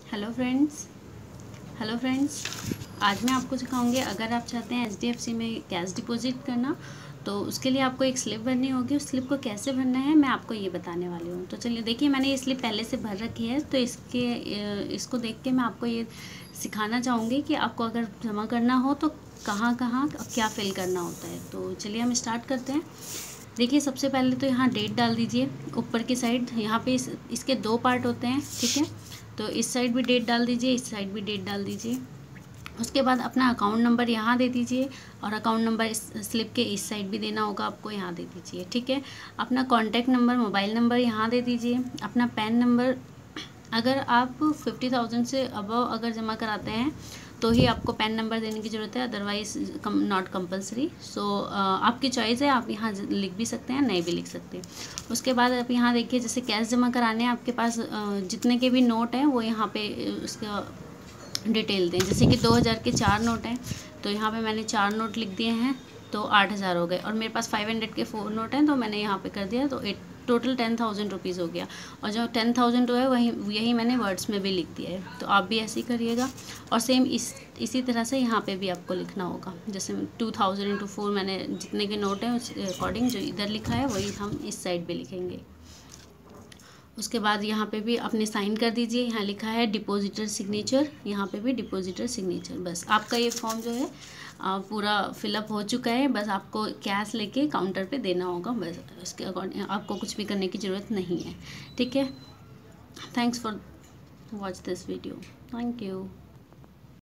Hello friends, आज मैं आपको सिखाऊंगी अगर आप चाहते हैं HDFC में कैश डिपॉजिट करना तो उसके लिए आपको एक स्लिप भरनी होगी। उस स्लिप को कैसे भरना है मैं आपको ये बताने वाली हूँ। तो चलिए देखिए, मैंने ये स्लिप पहले से भर रखी है तो इसको देख के मैं आपको ये सिखाना चाहूँगी कि आपको अगर जमा करना हो तो कहाँ कहाँ क्या फिल करना होता है। तो चलिए हम स्टार्ट करते हैं। देखिए, सबसे पहले तो यहाँ डेट डाल दीजिए ऊपर की साइड। यहाँ पे इसके दो पार्ट होते हैं, ठीक है। तो इस साइड भी डेट डाल दीजिए, इस साइड भी डेट डाल दीजिए। उसके बाद अपना अकाउंट नंबर यहाँ दे दीजिए और अकाउंट नंबर इस स्लिप के इस साइड भी देना होगा आपको, यहाँ दे दीजिए, ठीक है। अपना कॉन्टैक्ट नंबर, मोबाइल नंबर यहाँ दे दीजिए। अपना पैन नंबर, अगर आप 50,000 से अबव अगर जमा कराते हैं तो ही आपको पैन नंबर देने की ज़रूरत है, अदरवाइज़ नॉट कंपलसरी। सो आपकी चॉइस है, आप यहाँ लिख भी सकते हैं, नहीं भी लिख सकते। उसके बाद आप यहाँ देखिए, जैसे कैश जमा कराने हैं आपके पास जितने के भी नोट हैं वो यहाँ पे उसका डिटेल दें। जैसे कि 2000 के 4 नोट हैं तो यहाँ पे मैंने 4 नोट लिख दिए हैं तो 8000 हो गए। और मेरे पास 500 के 4 नोट हैं तो मैंने यहाँ पे कर दिया तो टोटल 10,000 रुपीज़ हो गया। और जो 10,000 है वही यही मैंने वर्ड्स में भी लिख दिया है। तो आप भी ऐसे ही करिएगा। और सेम इसी तरह से यहाँ पे भी आपको लिखना होगा। जैसे 2000 × 4 मैंने जितने के नोट हैं उस अकॉर्डिंग जो इधर लिखा है वही हम इस साइड पे लिखेंगे। उसके बाद यहाँ पे भी अपने साइन कर दीजिए। यहाँ लिखा है डिपॉजिटर सिग्नेचर, यहाँ पे भी डिपॉजिटर सिग्नेचर। बस आपका ये फॉर्म जो है पूरा फिलअप हो चुका है। बस आपको कैश लेके काउंटर पे देना होगा, बस इसके अकॉर्डिंग आपको कुछ भी करने की ज़रूरत नहीं है, ठीक है। Thanks for watch this video. Thank you.